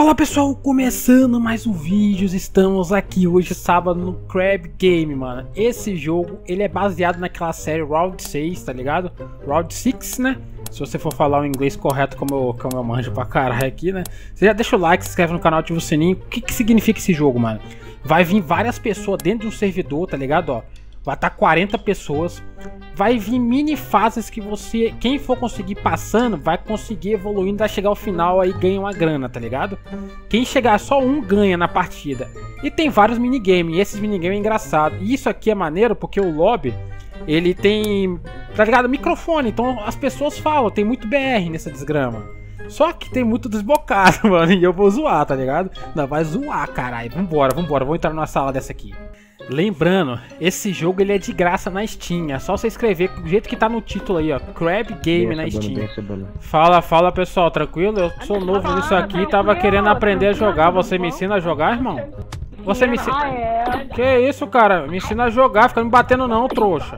Fala pessoal, começando mais um vídeo, estamos aqui hoje sábado no Crab Game, mano. Esse jogo, ele é baseado naquela série Round 6, tá ligado? Round 6, né? Se você for falar o inglês correto como eu manjo pra caralho aqui, né? Você já deixa o like, se inscreve no canal, ativa o sininho. O que significa esse jogo, mano? Vai vir várias pessoas dentro de um servidor, tá ligado? Ó, vai estar 40 pessoas. Vai vir mini fases que você, quem for conseguir passando, vai conseguir evoluindo, vai chegar ao final aí ganha uma grana, tá ligado? Quem chegar só um ganha na partida. E tem vários minigames, e esses minigames é engraçado. E isso aqui é maneiro porque o lobby, ele tem, tá ligado? Microfone, então as pessoas falam, tem muito BR nessa desgrama. Só que tem muito desbocado, mano, e eu vou zoar, tá ligado? Não, vai zoar, caralho. Vambora, vou entrar numa sala dessa aqui. Lembrando, esse jogo ele é de graça na Steam, é só você escrever do jeito que tá no título aí, ó, Crab Game na Steam. Fala pessoal, tranquilo? Eu sou novo nisso aqui, tava querendo aprender a jogar, você me ensina a jogar, irmão? Você me ensina... Que isso, cara? Me ensina a jogar, fica me batendo não, trouxa.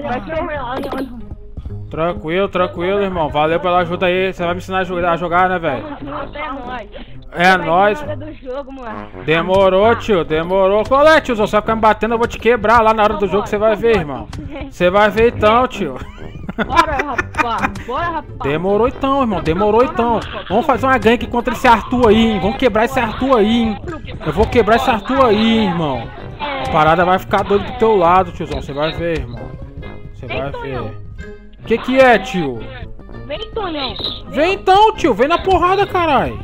Tranquilo, irmão, valeu pela ajuda aí, você vai me ensinar a jogar, né, velho? É nóis. Demorou, tio, demorou. Qual é, tiozão? Você vai ficar me batendo, eu vou te quebrar lá na hora do jogo, você vai ver, irmão. Você vai ver então, tio. Bora, rapaz. Demorou então, irmão, demorou então. Vamos fazer uma gank contra esse Arthur aí, hein? Vamos quebrar esse Arthur aí, hein? Eu vou quebrar esse Arthur aí, irmão. A parada vai ficar doida do teu lado, tiozão, você vai ver, irmão. Você vai ver. Que é, tio? Vem, Tonhão. Vem então, tio, vem na porrada, caralho.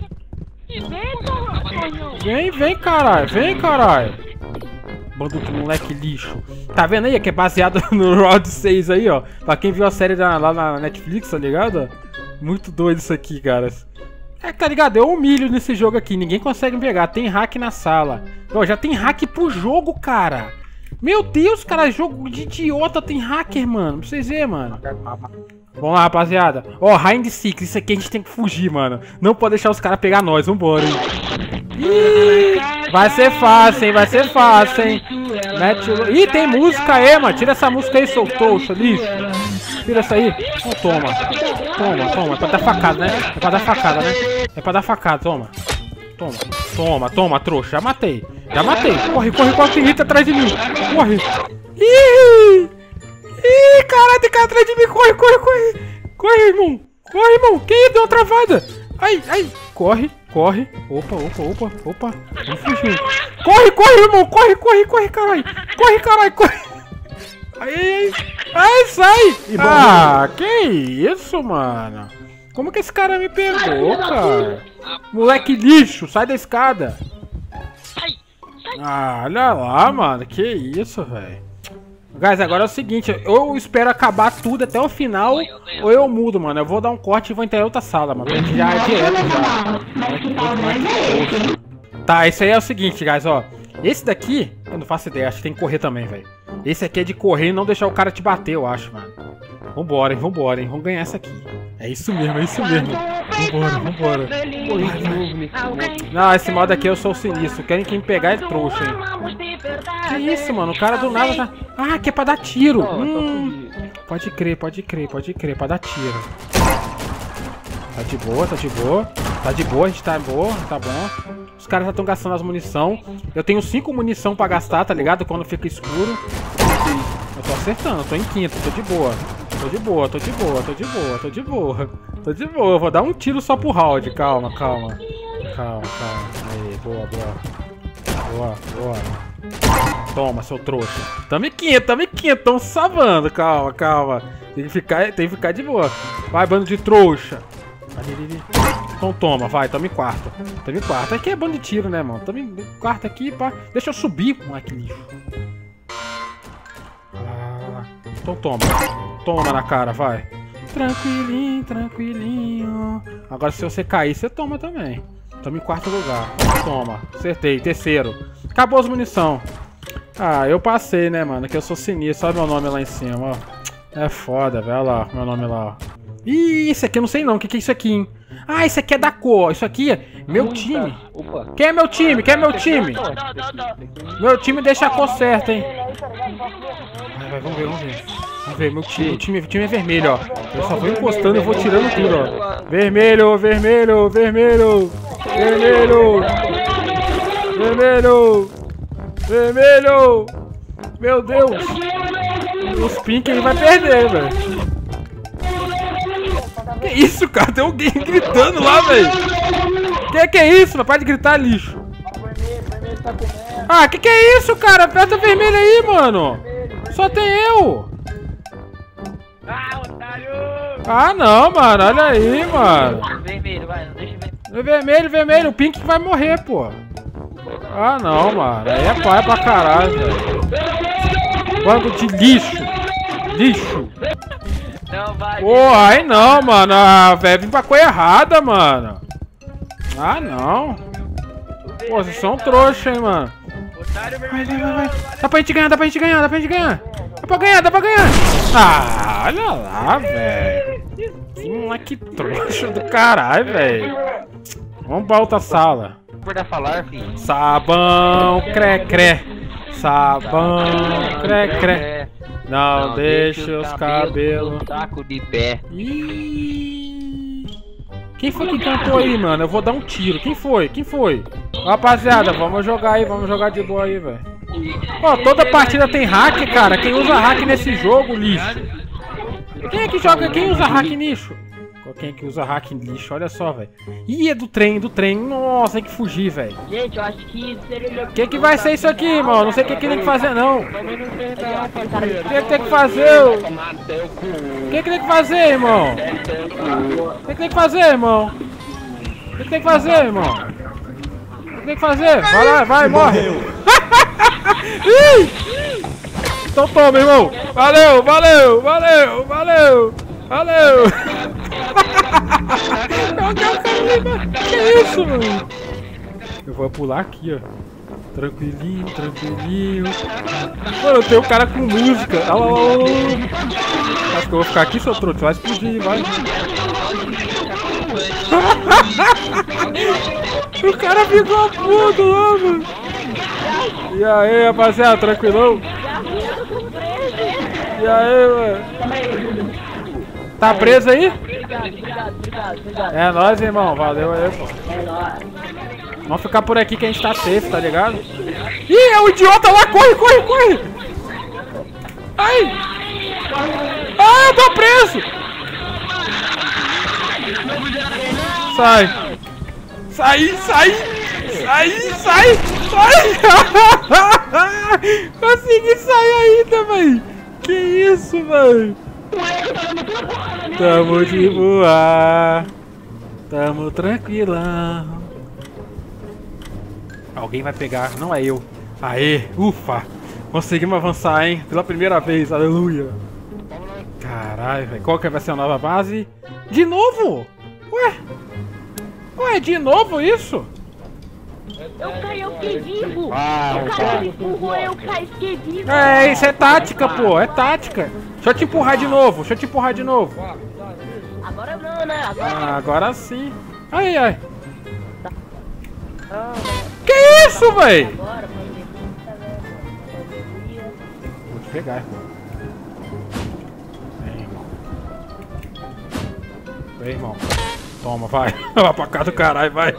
Vem, caralho, vem, caralho. Bando de moleque lixo. Tá vendo aí que é baseado no Round 6 aí, ó. Pra quem viu a série lá na Netflix, tá ligado? Muito doido isso aqui, cara. É, tá ligado? Eu humilho nesse jogo aqui, ninguém consegue me pegar. Tem hack na sala. Ó, já tem hack pro jogo, cara. Meu Deus, cara, jogo de idiota tem hacker, mano. Pra vocês verem, mano. Vamos lá, rapaziada. Ó, Hind Six, isso aqui a gente tem que fugir, mano. Não pode deixar os caras pegar nós, vambora, hein. Ih, vai ser fácil, hein, vai ser fácil, hein. Mete o... Ih, tem música aí, mano. Tira essa música aí, seu trouxa, lixo. Tira essa aí. Então, toma. É pra dar facada, né? É pra dar facada, né? É pra dar facada, toma. Toma, trouxa. Já matei. Corre, Rita atrás de mim. Corre. Ih, caralho, tem cara atrás de mim. Corre. Corre, irmão. Quem deu uma travada? Ai. Corre. Opa. Vamos fugir. Corre, irmão. Corre, caralho. Corre. Ai, sai. Ah, que isso, mano. Como que esse cara me pegou, cara? Moleque lixo, sai da escada. Ah, olha lá, mano. Que isso, velho. Guys, agora é o seguinte. Eu espero acabar tudo até o final ou eu mudo, mano. Eu vou dar um corte e vou entrar em outra sala, mano. Já é direto, já. Tá, esse aí é o seguinte, guys, ó. Esse daqui, eu não faço ideia. Acho que tem que correr também, velho. Esse aqui é de correr e não deixar o cara te bater, eu acho, mano. Vambora, hein. Vamos ganhar essa aqui. É isso mesmo. Vambora. Não, esse modo aqui eu sou o sinistro. Querem quem pegar é trouxa, hein. Que isso, mano? O cara do nada tá... Ah, que é pra dar tiro. Pode crer. Pra dar tiro. Tá de boa, a gente tá boa, tá bom. Os caras já estão gastando as munição. Eu tenho 5 munição pra gastar, tá ligado? Quando fica escuro. Eu tô acertando, tô em quinto, tô de boa. Vou dar um tiro só pro round. Calma. Aí, boa. Toma, seu trouxa. Tamo em quinto, tamo savando. Calma. Tem que ficar de boa. Vai, bando de trouxa. Então toma, vai, tamo em quarto. Aqui é bando de tiro, né, mano? Tamo em quarto aqui, pá. Deixa eu subir. Que lixo. Então toma na cara, vai. Tranquilinho. Agora se você cair, você toma também. Tamo em quarto lugar. Toma, acertei, terceiro. Acabou as munição. Ah, eu passei, né, mano, que eu sou sinistro. Olha meu nome lá em cima, ó. É foda, velho, olha lá, meu nome lá, ó. Ih, esse aqui eu não sei não, o que é isso aqui, hein? Ah, esse aqui é da cor, isso aqui é meu time. Quem é meu time? Meu time deixa a cor certa, hein? Vamos ver, meu time é vermelho, ó. Eu só vou encostando e vou tirando tudo, ó. Vermelho. Vermelho! Vermelho! Vermelho! Meu Deus! Os pink ele vai perder, velho. Que isso, cara? Tem alguém gritando lá, velho. Que é isso? Não pode gritar, lixo. Ah, que é isso, cara? Aperta vermelho aí, mano. Só tem eu. Ah, otário! Ah, não, mano. Olha aí, mano. Vermelho, vai, não deixa ver. Vermelho, vermelho. O pink vai morrer, pô. Ah, não, mano. Aí é pai pra caralho, velho. Bando de lixo. Lixo. Não, vai. Pô, aí não, mano. Ah, velho, vim pra coisa errada, mano. Ah, não. Pô, vocês são trouxa, hein, mano. Otário, Vai, vermelho. vai, vai, vai. Dá pra gente ganhar, dá pra gente ganhar, dá pra gente ganhar. Dá pra ganhar, dá pra ganhar. Ah, olha lá, velho. Que moleque trouxa do caralho, velho. Vamos pra outra sala. Por falar, filho. Sabão, cré-cré. Sabão, cré-cré. Não deixa os cabelos. Saco de pé. Ih. Quem foi que cantou aí, mano? Eu vou dar um tiro. Quem foi? Quem foi? Rapaziada, vamos jogar aí, vamos jogar de boa aí, velho. Pô, toda partida tem hack, cara. Quem usa hack nesse jogo, lixo? Quem é que joga? Quem usa hack nisso? Quem é que usa hack lixo? Olha só, velho. Ih, é do trem, do trem. Nossa, tem que fugir, velho. Gente, eu acho que seria... O que vai ser isso aqui, irmão? Não sei o que tem que fazer, não. O que tem que fazer? O que tem que fazer, irmão? O que tem que fazer, irmão? O que tem que fazer, irmão? O que tem que fazer? Vai lá, vai, morre. Então toma, irmão. Valeu, valeu, valeu, valeu. Valeu. Que isso, mano? Eu vou pular aqui, ó. Tranquilinho, tranquilinho. Mano, tem um cara com música. Alô. Acho que eu vou ficar aqui, seu truque. Vai explodir, vai. O cara ficou puto lá, mano. E aí, rapaziada, tranquilão? E aí, mano? Tá preso aí? Obrigado. É nóis, irmão. Valeu aí, pô. Vamos ficar por aqui que a gente tá safe, tá ligado? Ih, é o idiota lá! Corre, corre, corre! Ai! Ah, eu tô preso! Sai! Sai, sai! Sai, sai! Sai! Consegui sair ainda, velho! Que isso, velho! Tamo de boa! Tamo tranquilão! Alguém vai pegar, não é eu. Aê, ufa! Conseguimos avançar, hein? Pela primeira vez, aleluia! Caralho, velho. Qual que vai ser a nova base? De novo? Ué? Ué, de novo isso? Eu caí, eu fiquei vivo! O cara me empurrou, eu caí, fiquei vivo! É, isso é tática, pô, é tática. Deixa eu te empurrar de novo, deixa eu te empurrar de novo. Agora não, né? Agora sim. Ai, ai. Que isso, véi? Agora, vou te pegar, irmão. Vem, irmão. Vem, irmão. Toma, vai. Vai pra cá do caralho, vai.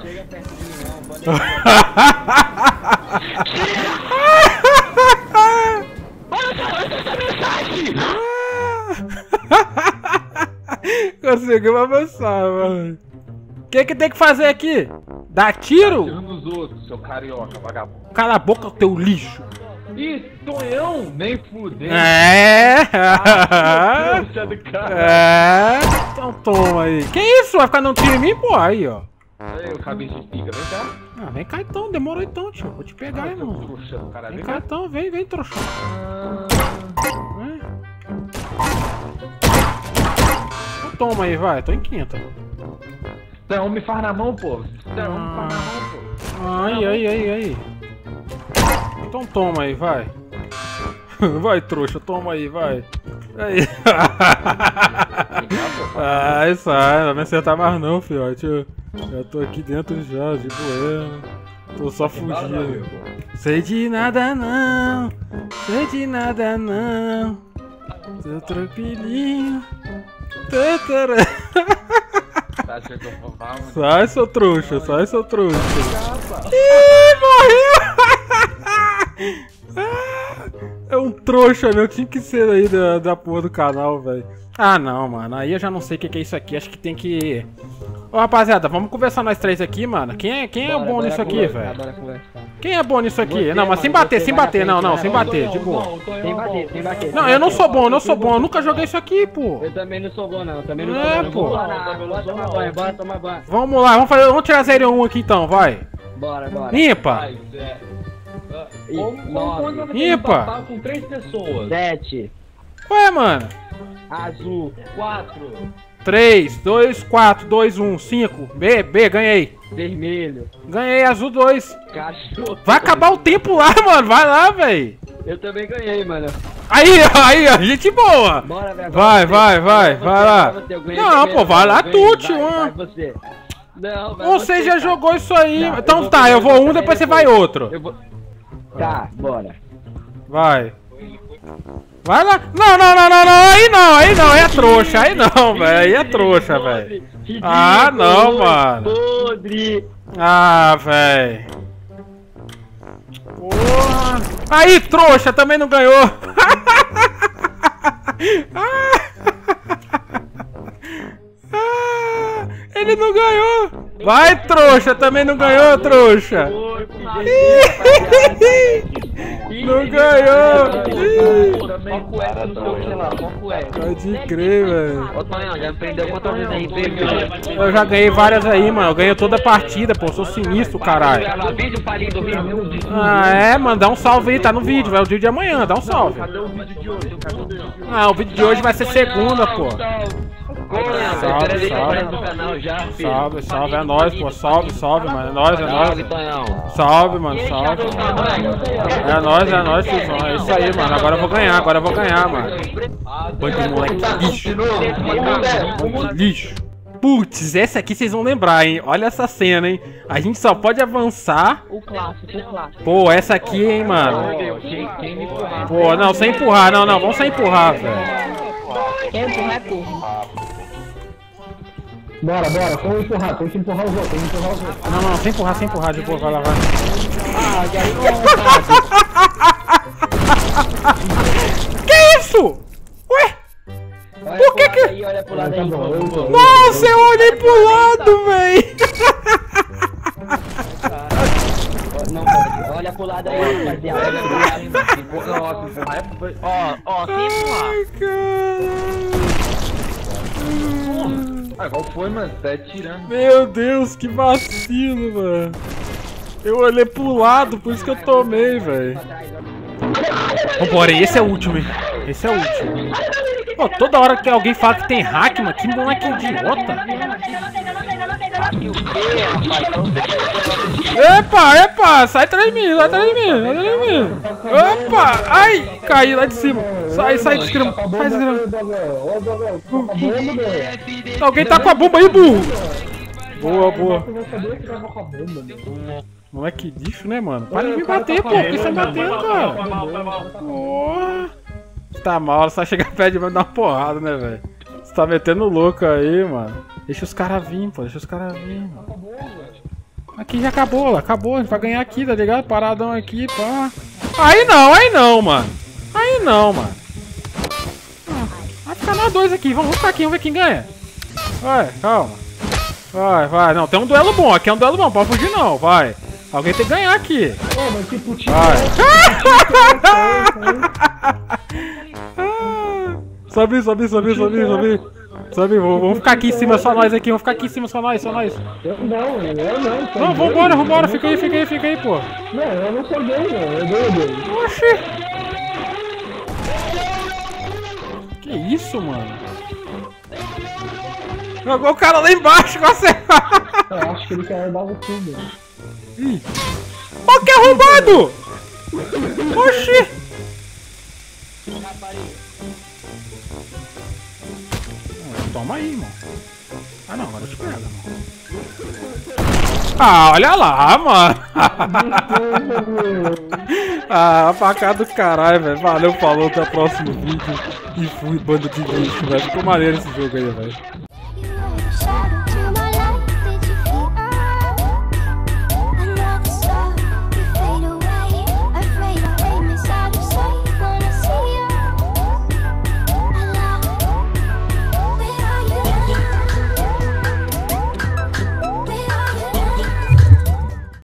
Conseguimos avançar, mano. O que tem que fazer aqui? Dar tiro? Um dos outros, seu carioca, vagabundo. Cala a boca, teu lixo. Ih, tonhão, nem fudendo. É. Trouxa do cara. É. Então toma aí. Que isso? Vai ficar dando tiro em mim, pô? Aí, ó. Aí, o cabeça de pica, vem cá. Ah, vem cá então, demorou então, tio. Vou te pegar, irmão. Trouxa do cara, Vem vem cá cá. então, vem, trouxa. Vem. Então toma aí, vai. Tô em quinta. Não, me faz na mão, pô. Não, me faz na mão, pô. Aí. Então toma aí, vai. Vai, trouxa, toma aí, vai. Aí. Ai, sai, não vai me acertar mais não, fiote. Eu tô aqui dentro já, de boa. Tô só fugindo. Sei de nada não, sei de nada não. Tô tranquilinho. Tá acertou o pau. Sai, seu trouxa, sai, seu trouxa. Ih, morreu! É um trouxa, meu. Tinha que ser aí da porra do canal, velho. Ah, não, mano. Aí eu já não sei o que é isso aqui. Acho que tem que... Ô, rapaziada, vamos conversar nós três aqui, mano. Quem é bom nisso aqui, velho? Quem é bom nisso aqui? Não, mas sem bater, sem bater. Não, sem bater, de boa. Sem bater, sem bater. Não, eu não sou bom, eu não sou bom. Eu nunca joguei isso aqui, pô. Eu também não sou bom, não. Também não É, sou pô. bom. Bora tomar banho, bora tomar banho. Vamos lá, vamos tirar 0-1 aqui então, vai. Bora, bora. Limpa. Ímpar. Com 3 pessoas. 7. Ué, mano. Azul. 4. 3, 2, 4, 2, 1, 5. B, ganhei. Vermelho. Ganhei, azul 2. Cachorro. Vai acabar o tempo lá, mano. Vai lá, velho. Eu também ganhei, mano. Aí, ó, gente boa. Bora, velho. Vai lá. Não, pô, vai lá tu, tio. Vai você. Não, vai Você já cara. jogou isso aí. Não, Então tá, eu vou um, depois você vai outro. Eu vou... Tá, bora. Vai. Vai lá. Não, aí não, aí é trouxa, aí não, velho, aí é trouxa, velho. Ah, não, mano. Podre. Ah, velho. Porra. Aí, trouxa, também não ganhou. Ele não ganhou. Vai, trouxa, também não ganhou, trouxa. Não ganhou. Também cueca no seu celular, Pode crer, velho. Ô, Tonhão, já me prendeu quantas vezes aí, Eu já ganhei várias aí, mano. Eu ganhei toda a partida, pô. Eu sou sinistro, caralho. Vídeo falinho do vídeo. Ah, é, mano. Dá um salve aí. Tá no vídeo. Vai o vídeo de amanhã. Dá um salve. Cadê o vídeo de hoje? Ah, o vídeo de hoje vai ser segunda, pô. Salve, Salve, é nóis, pô. Salve, mano. É nóis, é nóis. Salve, mano. Salve. É nóis, tiozão. É isso aí, mano. Agora eu vou ganhar, mano. Bando de moleque lixo. Bando de lixo. Putz, essa aqui vocês vão lembrar, hein? Olha essa cena, hein? A gente só pode avançar. O clássico, o clássico. Pô, essa aqui, hein, mano. Pô, não, sem empurrar, não, vamos sem empurrar, velho. Quem empurrar é porra. Bora, vamos empurrar, tem que empurrar os outros, Não, sem empurrar, de boa, vai lá, vai. Ah, e aí, Que isso? Ué? Por que que... Aí, olha pro lado aí. Nossa, eu olhei pro lado, véi. Não, olha pro lado aí, rapaziada. Ó, sem empurrar. Ai, caralho. Ah, qual foi, mano? Tá tirando. Meu Deus, que vacilo, mano. Eu olhei pro lado, por isso que eu tomei, velho. Vambora, esse é o último, hein? Esse é o último. Pô, toda hora que alguém fala que tem hack, mano, que moleque idiota. Epa, sai atrás de mim. Opa, ai, caí lá de cima. Sai, desgrama. Sai, desgrama. Alguém tá com a bomba aí, burro. Boa. Moleque lixo, né, mano? Para de me bater, pô. Por que você tá batendo, cara? Porra. Tá mal, só chegar perto de mim e dar uma porrada, né, velho? Você tá metendo louco aí, mano. Deixa os caras vir, pô. Mano. Aqui já acabou, a gente vai ganhar aqui, tá ligado? Paradão aqui, pá. Aí não, mano. Vai ficar nós dois aqui, vamos ficar aqui, vamos ver quem ganha. Vai, calma. Vai, não, tem um duelo bom, aqui é um duelo bom, pode fugir não, vai. Alguém tem que ganhar aqui. Vai. Sobe. Vamos ficar aqui em cima, só nós aqui, só nós. Eu não. Não, vambora, fica aí, pô. Não, eu não sou gay, não, eu dou. Oxi. Que isso, mano? Jogou o cara lá embaixo, você. Eu acho que ele quer dar o tudo. Ih. Ó, que arrombado! Oxi! Toma aí, irmão. Ah, não, agora eu te pego, irmão. Ah, olha lá, mano. Ah, a facada do caralho, velho. Valeu, falou, até o próximo vídeo. E fui, bando de lixo, velho. Ficou maneiro esse jogo aí, velho.